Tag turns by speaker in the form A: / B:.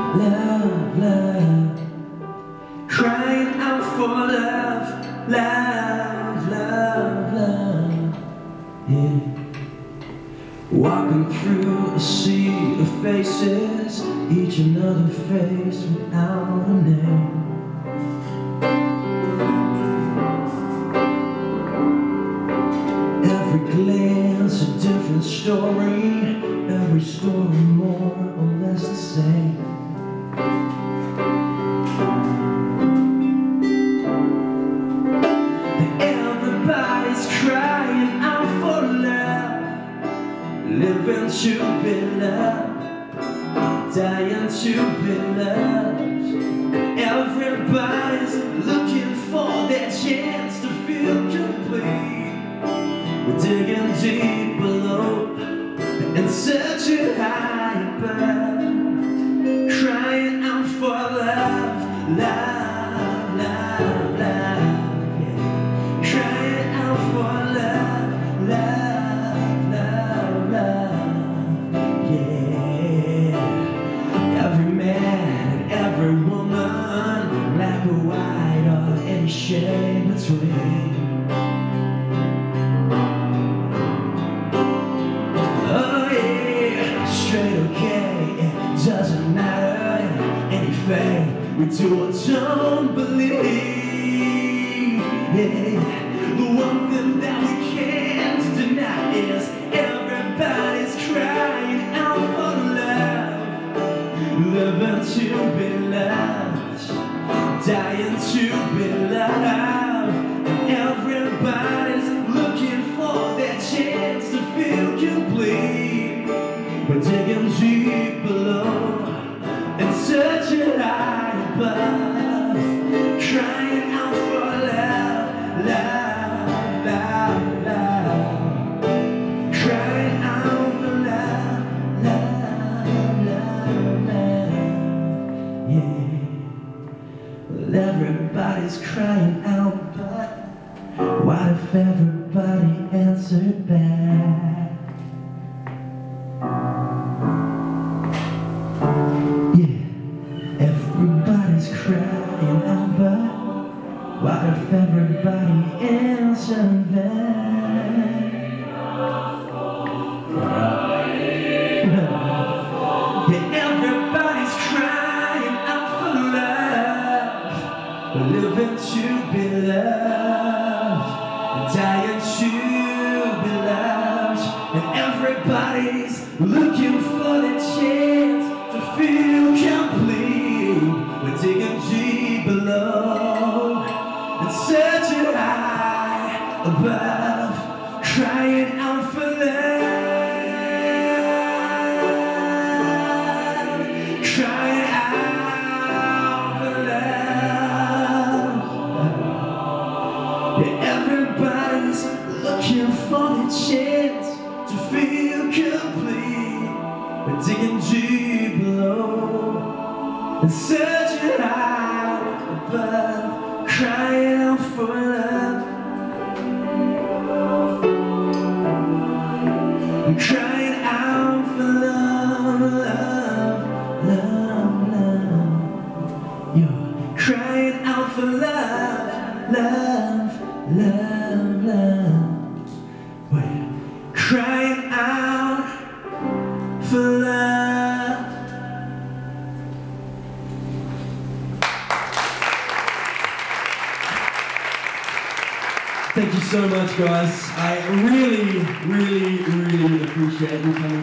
A: love, love, crying out for love, love, love, love, yeah. Walking through a sea of faces, each another face without a name. Every glance a different story, every story more or less the same. Everybody's crying out for love, living to be loved, dying to be loved. Everybody's looking for that chance to feel complete. We're digging deep below and searching high above, crying out for love, love, love, love, yeah. Crying out for love, love, love, love, yeah. Every man and every woman, black or white or any shade between. Doesn't matter anything we do or don't believe, yeah. The one thing that we can't deny is everybody's crying out for love, living to be loved, dying to be loved. And everybody's looking for that chance to feel complete. We're digging deep below and searching high above, crying out for love, love, love, love, crying out for love, love, love, love, yeah. Well, everybody's crying out, but what if everybody answered back? Everybody's crying out, but what if everybody answered back? Yeah, everybody's crying out for love, living to be loved, dying to be loved. And everybody's looking for the chance to feel complete. We're digging deep below and searching high above, crying out for love, crying out for love. Yeah, everybody's looking for the chance to feel complete. We're digging deep below and searching high above, crying out for love, crying out for love, love, love, love. You're crying out for love, love, love, love. We're crying out for love. Thank you so much, guys. I really, really, really appreciate you coming.